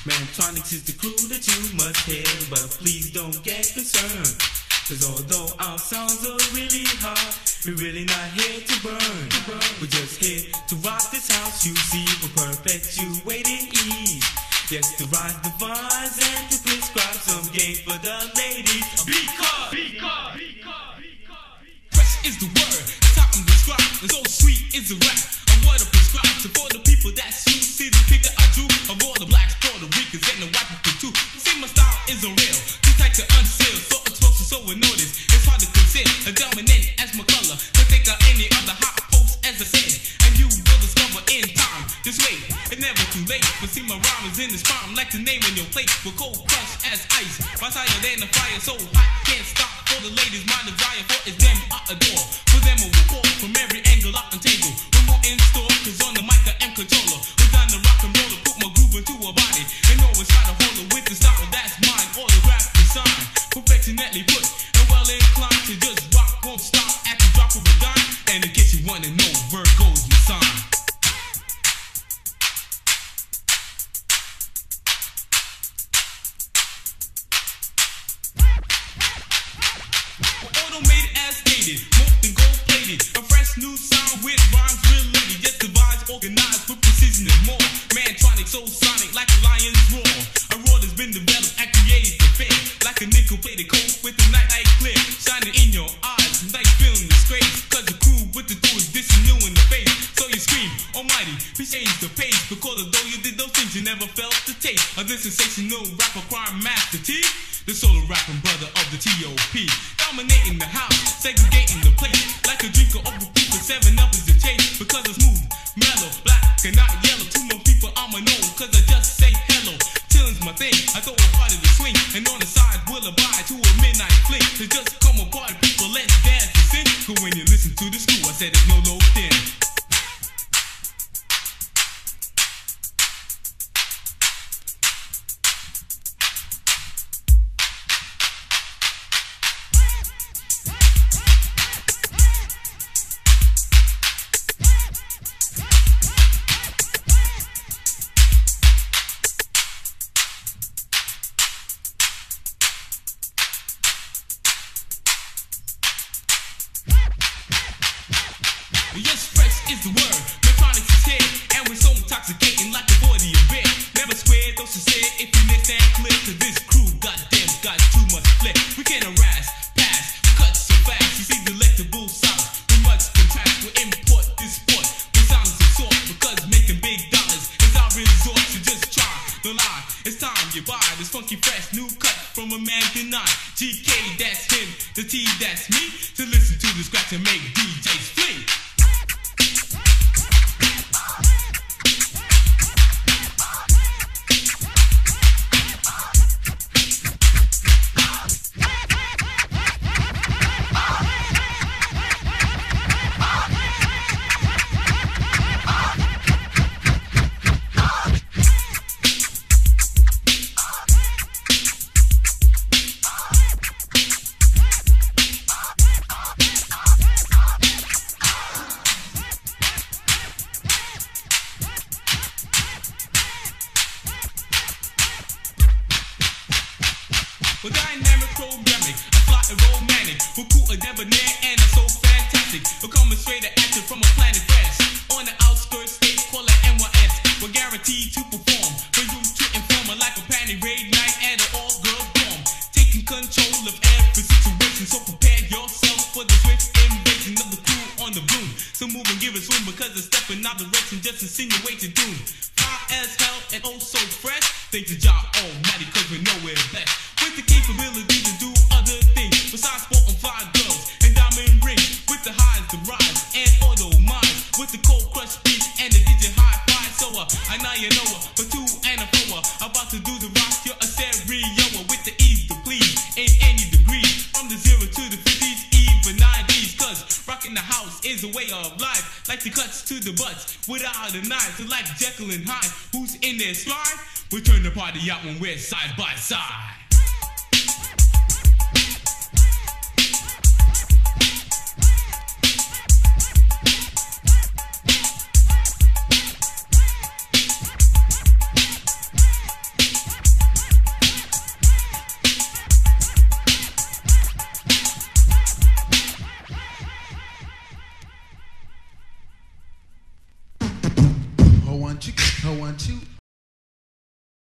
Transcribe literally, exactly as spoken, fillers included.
Mantronics is the crew that you must hear, but please don't get concerned, cause although our sounds are really hard, we're really not here to burn. We're just here to rock this house, you see, for perpetuating ease. Yes, to ride the vines and to prescribe some game for the ladies. Because, because, because, fresh is the word, that's how I'm described, and so sweet is the rap. I'm what I prescribe, so for the people that's you, see the picture I drew of all the blacks, Puerto Ricans, and the white people too. See, my style isn't real, too tight to unseal, so explosive, so we notice. It's hard to conceal, a dominant as my color, to think of any other hot post as I said, and you will discover in time. Just wait, it's never too late, but see my rhyme is in this prime, like the name on your plate, with cold crush as ice. My higher than the fire, so hot, can't stop. For the ladies, my desire for is them I adore. For them I will fall from every angle I can tangle. We're more in store, cause on the mic I am controller. We're down the rock and roller, put my groove into a body, and always try to hold it with the style that's mine. Autograph design, perfectionately put, and well inclined to just rock, won't stop at the drop of a dime. And in case you wanna know, Virgo's my sign. Automated as stated, molten gold plated, a fresh new sound with rhymes related, just devised, organized with precision and more. Mantronic, so sonic, like a lion's roar. A roar that's been developed and created to fit, like a nickel-plated coat with the night light clear, shining in your eyes, like feeling disgrace. Cause the crew with the do is dissing you in the face, so you scream, almighty, please change the pace, because although you did those things, you never felt the taste of this sensational rapper, crime master T, the solo rapping brother of the T O P. Dominating the house, segregating the place, like a drinker of the people, seven up is the chase, because it's smooth, mellow, black and not yellow. Two more people I'ma know, cause I just say hello. Chilling's my thing, I throw a party to swing, and on the side we'll abide to a midnight flick. To just come apart, people, let's dance and sing, cause when you listen to the screw, I said it's no low thin. Yes, fresh is the word, Mantronics is here, and we're so intoxicating like the body of beer. Never square, though sincere, if you listen clear to this crew, goddamn, got too much flair. We can't harass, pass, cut so fast, you see delectable sounds, we must contrast, we import this sport, with sounds of sort, because making big dollars is our resort, so just try, don't lie, it's time you buy this funky fresh new cut from a man denied. G K, that's him, the T, that's me, to listen to the scratch and make D Js flee. Well, dynamic, programming, I fly and romantic, we're cool and debonair and I'm so fantastic. We're coming straight at action from a planet fresh, on the outskirts, state, call it N Y S. We're guaranteed to perform, for you to inform, like a panty raid night at an all-girl dorm. Taking control of every situation, so prepare yourself for the swift invasion of the crew on the broom. So move and give us room, because it's stepping out direction, just insinuating doom. Fly as hell and oh so fresh, thanks to Jah Almighty, cause we know we're blessed with the capability to do other things besides sport and fly girls and diamond rings, with the highs, the rise, and auto minds, with the cold crush beat and the digit high five. So uh, I know you know her, but two and a four, about to do the rock, you're a stereo with the ease to please in any degree, from the zero to the fifties, even nineties, cause rocking the house is a way of life, like the cuts to the butts without the knives, so like Jekyll and Hyde, who's in their slide, we turn the party out when we're side by side. one, two, a one, two.